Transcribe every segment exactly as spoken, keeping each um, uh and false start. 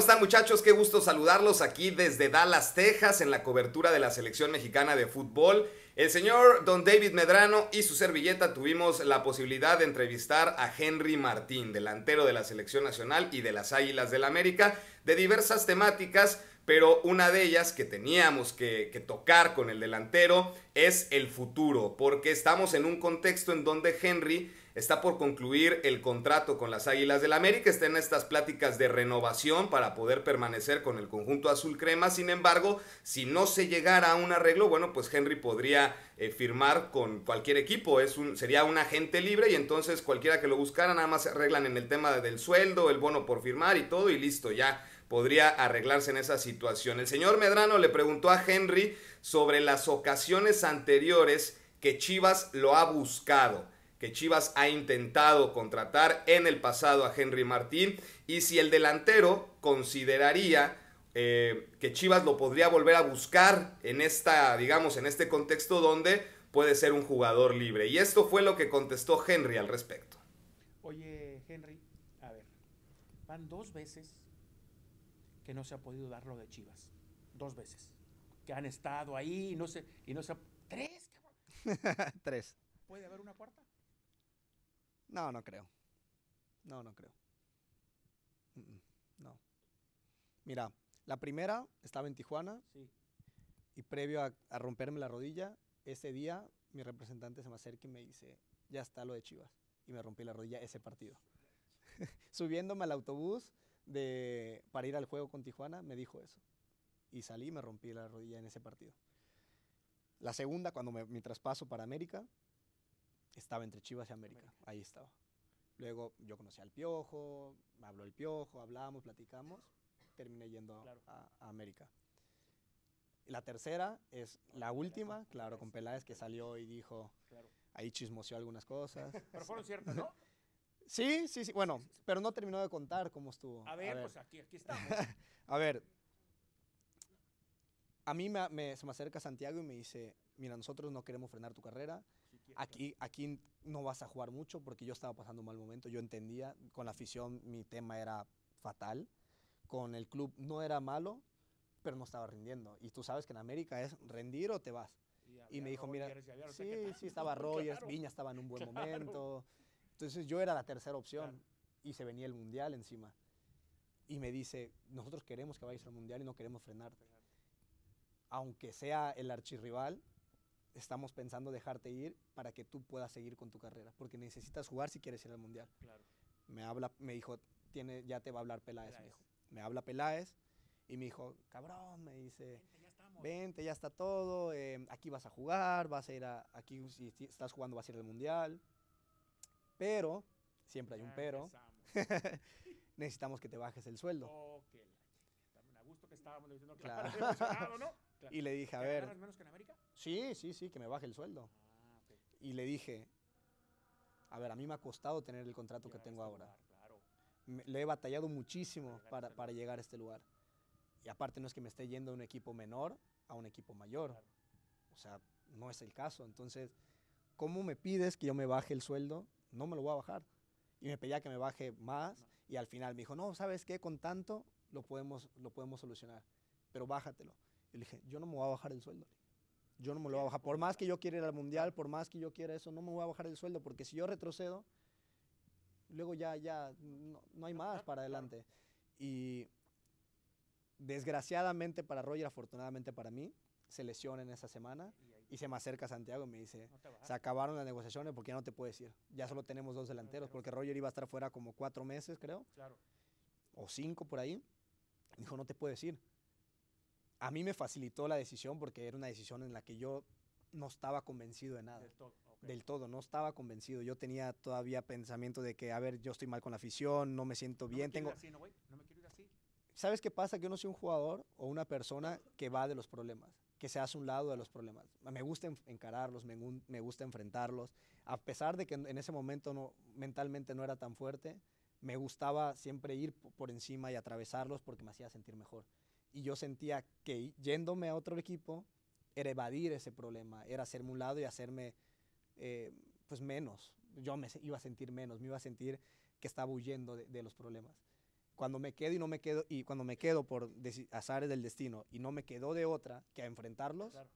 están, muchachos? Qué gusto saludarlos aquí desde Dallas, Texas, en la cobertura de la selección mexicana de fútbol. El señor Don David Medrano y su servilleta tuvimos la posibilidad de entrevistar a Henry Martín, delantero de la selección nacional y de las Águilas del América, de diversas temáticas, pero una de ellas que teníamos que, que tocar con el delantero es el futuro, porque estamos en un contexto en donde Henry está por concluir el contrato con las Águilas del América, está en estas pláticas de renovación para poder permanecer con el conjunto azul crema. Sin embargo, si no se llegara a un arreglo, bueno, pues Henry podría eh, firmar con cualquier equipo, es un, sería un agente libre y entonces cualquiera que lo buscara nada más se arreglan en el tema del sueldo, el bono por firmar y todo y listo, ya podría arreglarse en esa situación. El señor Medrano le preguntó a Henry sobre las ocasiones anteriores que Chivas lo ha buscado, que Chivas ha intentado contratar en el pasado a Henry Martín, y si el delantero consideraría eh, que Chivas lo podría volver a buscar en esta, digamos, en este contexto donde puede ser un jugador libre. Y esto fue lo que contestó Henry al respecto. Oye, Henry, a ver, van dos veces que no se ha podido dar lo de Chivas. Dos veces. Que han estado ahí y no se, y no se ha... ¿Tres? Tres. ¿Puede haber una cuarta? No, no creo. No, no creo. No. Mira, la primera estaba en Tijuana. Sí. Y previo a, a romperme la rodilla, ese día mi representante se me acerca y me dice, ya está lo de Chivas. Y me rompí la rodilla ese partido. Subiéndome al autobús de, para ir al juego con Tijuana, me dijo eso. Y salí y me rompí la rodilla en ese partido. La segunda, cuando me, mi traspaso para América, estaba entre Chivas y América. América. Ahí estaba. Luego yo conocí al Piojo, me habló el Piojo, hablamos, platicamos. Terminé yendo claro. a, a América. Y la tercera es con la última, con claro, Peláez. con Peláez, que salió y dijo, claro. ahí chismoseó algunas cosas. Pero fueron ciertas, ¿no? Sí, sí, sí. Bueno, sí, sí, sí. pero no terminó de contar cómo estuvo. A ver, a ver. pues aquí, aquí estamos. A ver, a mí me, me, se me acerca Santiago y me dice, mira, nosotros no queremos frenar tu carrera. Aquí, aquí no vas a jugar mucho porque yo estaba pasando un mal momento. Yo entendía, con la afición mi tema era fatal. Con el club no era malo, pero no estaba rindiendo. Y tú sabes que en América es rendir o te vas. Y, y me dijo, Rogers, mira, había, sí, o sea, sí, estaba Rogers, claro. Viña estaba en un buen claro. momento. Entonces yo era la tercera opción claro. y se venía el Mundial encima. Y me dice, nosotros queremos que vayas al Mundial y no queremos frenarte. Claro. Aunque sea el archirrival, estamos pensando dejarte ir para que tú puedas seguir con tu carrera, porque necesitas jugar si quieres ir al Mundial. Claro. Me habla, me dijo, tiene, ya te va a hablar Peláez, Peláez. Me dijo. Me habla Peláez y me dijo, cabrón, me dice, vente, ya, estamos. Vente, ya está todo, eh, aquí vas a jugar, vas a ir a, aquí si estás jugando vas a ir al Mundial, pero, siempre hay un pero, necesitamos que te bajes el sueldo. Okay. A gusto que estábamos diciendo, claro, claro. ¿no? Claro. Y le dije, a ver. ¿Ganas menos que en América? Sí, sí, sí, que me baje el sueldo. Ah, okay. Y le dije, a ver, a mí me ha costado tener el contrato que tengo ahora. Lugar, claro. me, le he batallado muchísimo para, para llegar a este lugar. Y aparte no es que me esté yendo de un equipo menor a un equipo mayor. Claro. O sea, no es el caso. Entonces, ¿cómo me pides que yo me baje el sueldo? No me lo voy a bajar. Y me pedía que me baje más. No. Y al final me dijo, no, ¿sabes qué? Con tanto lo podemos, lo podemos solucionar. Pero bájatelo. Y le dije, yo no me voy a bajar el sueldo. Yo no me lo voy a bajar. Por más que yo quiera ir al Mundial, por más que yo quiera eso, no me voy a bajar el sueldo. Porque si yo retrocedo, luego ya, ya no, no hay más para adelante. Y desgraciadamente para Roger, afortunadamente para mí, se lesiona en esa semana y se me acerca Santiago y me dice, se acabaron las negociaciones porque ya no te puedes ir. Ya solo tenemos dos delanteros porque Roger iba a estar fuera como cuatro meses, creo. Claro. O cinco por ahí. Me dijo, no te puedes ir. A mí me facilitó la decisión porque era una decisión en la que yo no estaba convencido de nada. Del todo, okay. Del todo, no estaba convencido. Yo tenía todavía pensamiento de que, a ver, yo estoy mal con la afición, no me siento bien. No me tengo... así, ¿no, güey? No me quiero ir así. ¿Sabes qué pasa? Que yo no soy un jugador o una persona que va de los problemas, que se hace un lado de los problemas. Me gusta encararlos, me, me gusta enfrentarlos. A pesar de que en ese momento no, mentalmente no era tan fuerte, me gustaba siempre ir por encima y atravesarlos porque me hacía sentir mejor. Y yo sentía que yéndome a otro equipo era evadir ese problema, era hacerme un lado y hacerme eh, pues menos. Yo me iba a sentir menos, me iba a sentir que estaba huyendo de, de los problemas. Cuando me quedo y no me quedo, y cuando me quedo por azares del destino y no me quedó de otra que a enfrentarlos, claro,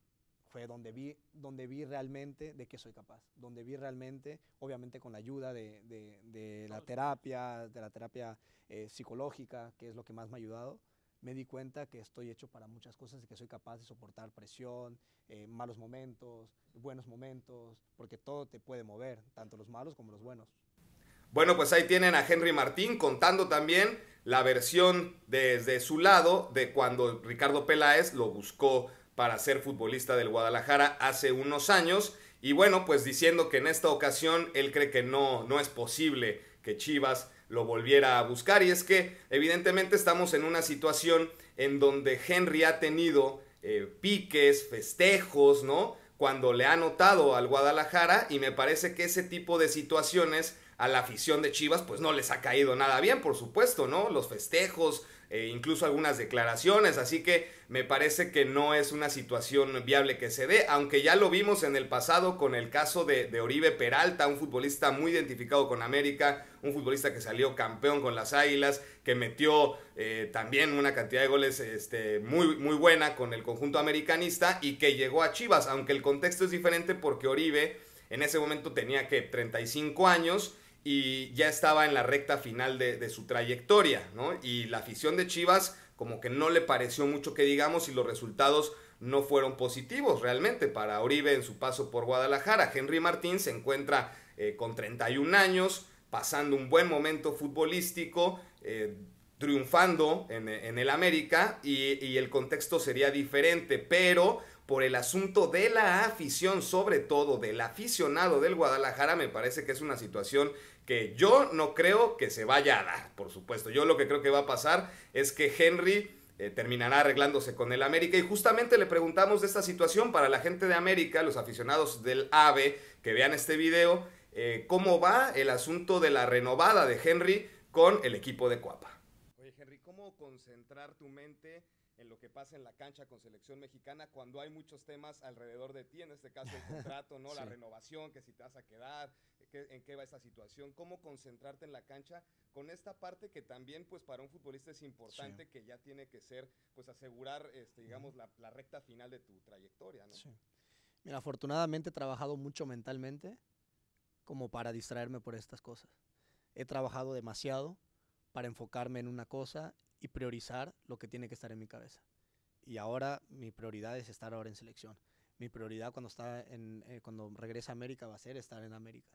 fue donde vi, donde vi realmente de qué soy capaz, donde vi realmente, obviamente con la ayuda de, de, de la terapia, de la terapia eh, psicológica, que es lo que más me ha ayudado, me di cuenta que estoy hecho para muchas cosas y que soy capaz de soportar presión, eh, malos momentos, buenos momentos, porque todo te puede mover, tanto los malos como los buenos. Bueno, pues ahí tienen a Henry Martín contando también la versión desde su lado de cuando Ricardo Peláez lo buscó para ser futbolista del Guadalajara hace unos años. Y bueno, pues diciendo que en esta ocasión él cree que no, no es posible que Chivas lo volviera a buscar. Y es que evidentemente estamos en una situación en donde Henry ha tenido eh, piques, festejos, ¿no? Cuando le ha anotado al Guadalajara, y me parece que ese tipo de situaciones a la afición de Chivas pues no les ha caído nada bien, por supuesto, ¿no? Los festejos, eh, incluso algunas declaraciones, así que me parece que no es una situación viable que se dé, aunque ya lo vimos en el pasado con el caso de, de Oribe Peralta, un futbolista muy identificado con América, un futbolista que salió campeón con las Águilas, que metió eh, también una cantidad de goles este, muy, muy buena con el conjunto americanista y que llegó a Chivas, aunque el contexto es diferente porque Oribe en ese momento tenía que treinta y cinco años y ya estaba en la recta final de, de su trayectoria, ¿no? Y la afición de Chivas como que no le pareció mucho que digamos y los resultados no fueron positivos realmente para Oribe en su paso por Guadalajara. Henry Martín se encuentra eh, con treinta y un años, pasando un buen momento futbolístico, eh, triunfando en, en el América y, y el contexto sería diferente, pero por el asunto de la afición, sobre todo del aficionado del Guadalajara, me parece que es una situación que yo no creo que se vaya a dar, por supuesto. Yo lo que creo que va a pasar es que Henry eh, terminará arreglándose con el América y justamente le preguntamos de esta situación para la gente de América, los aficionados del AVE que vean este video, eh, cómo va el asunto de la renovada de Henry con el equipo de Cuapa. Oye, Henry, ¿cómo concentrar tu mente en lo que pasa en la cancha con selección mexicana cuando hay muchos temas alrededor de ti, en este caso el contrato, ¿no? Sí. La renovación, que si te vas a quedar, que, en qué va esta situación, cómo concentrarte en la cancha con esta parte que también pues para un futbolista es importante, sí, que ya tiene que ser pues asegurar este, digamos la, la recta final de tu trayectoria, ¿no? Sí. Mira, afortunadamente he trabajado mucho mentalmente como para distraerme por estas cosas. He trabajado demasiado para enfocarme en una cosa y priorizar lo que tiene que estar en mi cabeza. Y ahora mi prioridad es estar ahora en selección. Mi prioridad cuando, está en, eh, cuando regrese a América va a ser estar en América.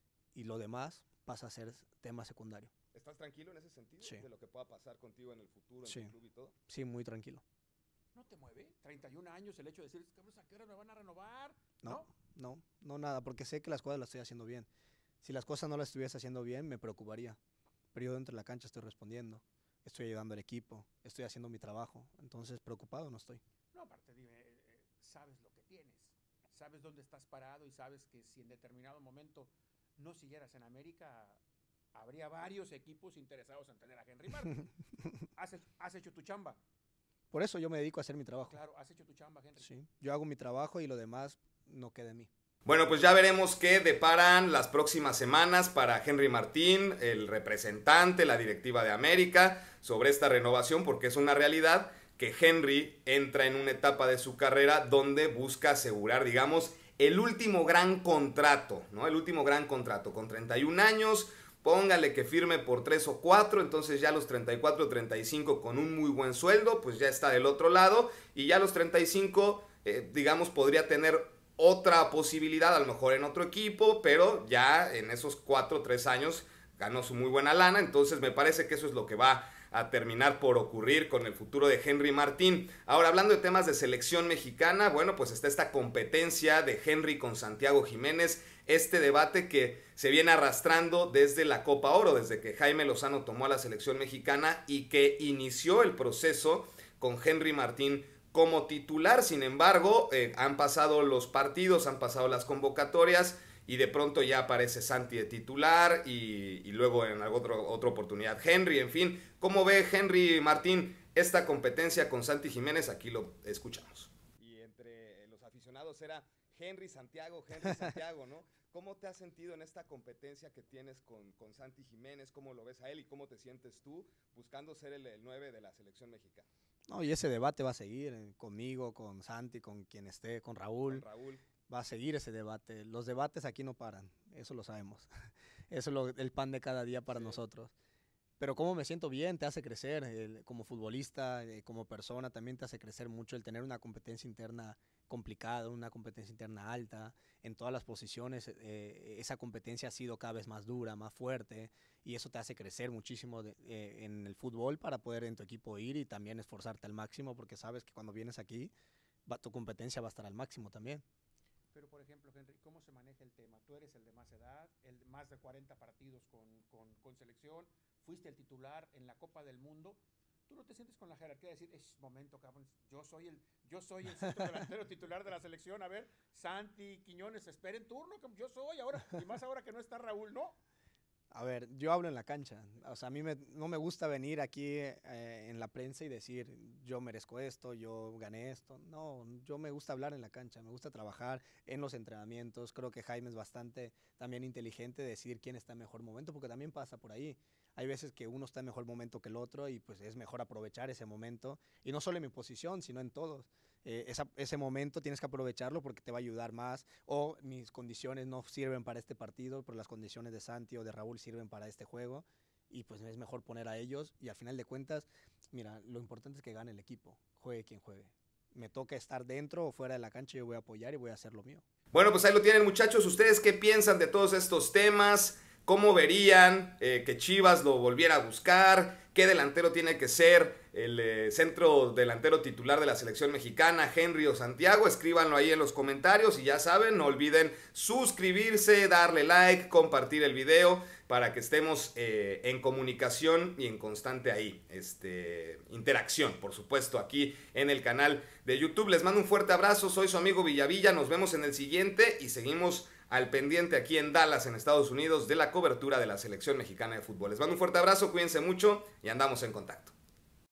Y lo demás pasa a ser tema secundario. ¿Estás tranquilo en ese sentido? Sí. De lo que pueda pasar contigo en el futuro, en sí. tu club y todo. Sí, muy tranquilo. ¿No te mueve? treinta y un años el hecho de decir, cabrón, ¿a qué hora me van a renovar? No, no, no, no nada, porque sé que las cosas las estoy haciendo bien. Si las cosas no las estuviese haciendo bien, me preocuparía. Pero yo dentro de la cancha estoy respondiendo. Estoy ayudando al equipo, estoy haciendo mi trabajo, entonces preocupado no estoy. No, aparte, dime, eh, sabes lo que tienes, sabes dónde estás parado y sabes que si en determinado momento no siguieras en América, habría varios equipos interesados en tener a Henry Martín. ¿Has, ¿Has hecho tu chamba? Por eso yo me dedico a hacer mi trabajo. Claro, has hecho tu chamba, Henry. Sí, yo hago mi trabajo y lo demás no queda en mí. Bueno, pues ya veremos qué deparan las próximas semanas para Henry Martín, el representante, la directiva de América, sobre esta renovación, porque es una realidad que Henry entra en una etapa de su carrera donde busca asegurar, digamos, el último gran contrato, ¿no? El último gran contrato, con treinta y un años, póngale que firme por tres o cuatro, entonces ya a los treinta y cuatro, treinta y cinco con un muy buen sueldo, pues ya está del otro lado, y ya a los treinta y cinco, eh, digamos, podría tener otra posibilidad, a lo mejor en otro equipo, pero ya en esos cuatro o tres años ganó su muy buena lana, entonces me parece que eso es lo que va a terminar por ocurrir con el futuro de Henry Martín. Ahora, hablando de temas de selección mexicana, bueno, pues está esta competencia de Henry con Santiago Jiménez, este debate que se viene arrastrando desde la Copa Oro, desde que Jaime Lozano tomó a la selección mexicana y que inició el proceso con Henry Martín como titular. Sin embargo, eh, han pasado los partidos, han pasado las convocatorias y de pronto ya aparece Santi de titular y, y luego en otra, otra oportunidad Henry, en fin. ¿Cómo ve Henry Martín esta competencia con Santi Jiménez? Aquí lo escuchamos. Y entre los aficionados era Henry Santiago, Henry Santiago, ¿no? ¿Cómo te has sentido en esta competencia que tienes con, con Santi Jiménez? ¿Cómo lo ves a él y cómo te sientes tú buscando ser el, el nueve de la selección mexicana? No, y ese debate va a seguir eh, conmigo, con Santi, con quien esté, con Raúl. Con Raúl. Va a seguir ese debate. Los debates aquí no paran, eso lo sabemos. Eso es lo, el pan de cada día para sí. nosotros. Pero cómo me siento bien, te hace crecer el, como futbolista, eh, como persona, también te hace crecer mucho el tener una competencia interna complicada, una competencia interna alta, en todas las posiciones, eh, esa competencia ha sido cada vez más dura, más fuerte, y eso te hace crecer muchísimo de, eh, en el fútbol para poder en tu equipo ir y también esforzarte al máximo, porque sabes que cuando vienes aquí, va, tu competencia va a estar al máximo también. Pero, por ejemplo, Henry, ¿cómo se maneja el tema? Tú eres el de más edad, el de más de cuarenta partidos con, con, con selección, fuiste el titular en la Copa del Mundo. ¿Tú no te sientes con la jerarquía de decir, es momento, cabrón, yo soy el, yo soy el centro delantero titular de la selección? A ver, Santi, Quiñones, esperen turno, yo soy ahora, y más ahora que no está Raúl, ¿no? A ver, yo hablo en la cancha. O sea, a mí me, no me gusta venir aquí eh, en la prensa y decir, yo merezco esto, yo gané esto. No, yo me gusta hablar en la cancha, me gusta trabajar en los entrenamientos. Creo que Jaime es bastante también inteligente de decidir quién está en mejor momento, porque también pasa por ahí. Hay veces que uno está en mejor momento que el otro y pues es mejor aprovechar ese momento. Y no solo en mi posición, sino en todos. Eh, esa, ese momento tienes que aprovecharlo porque te va a ayudar más, o mis condiciones no sirven para este partido, pero las condiciones de Santi o de Raúl sirven para este juego, y pues es mejor poner a ellos, y al final de cuentas, mira, lo importante es que gane el equipo, juegue quien juegue. Me toca estar dentro o fuera de la cancha, yo voy a apoyar y voy a hacer lo mío. Bueno, pues ahí lo tienen, muchachos. ¿Ustedes qué piensan de todos estos temas? ¿Cómo verían eh, que Chivas lo volviera a buscar? ¿Qué delantero tiene que ser el eh, centro delantero titular de la selección mexicana, Henry o Santiago? Escríbanlo ahí en los comentarios y ya saben, no olviden suscribirse, darle like, compartir el video para que estemos eh, en comunicación y en constante ahí, este, interacción, por supuesto, aquí en el canal de YouTube. Les mando un fuerte abrazo, soy su amigo Villavilla, nos vemos en el siguiente y seguimos al pendiente aquí en Dallas, en Estados Unidos, de la cobertura de la selección mexicana de fútbol. Les mando un fuerte abrazo, cuídense mucho y andamos en contacto.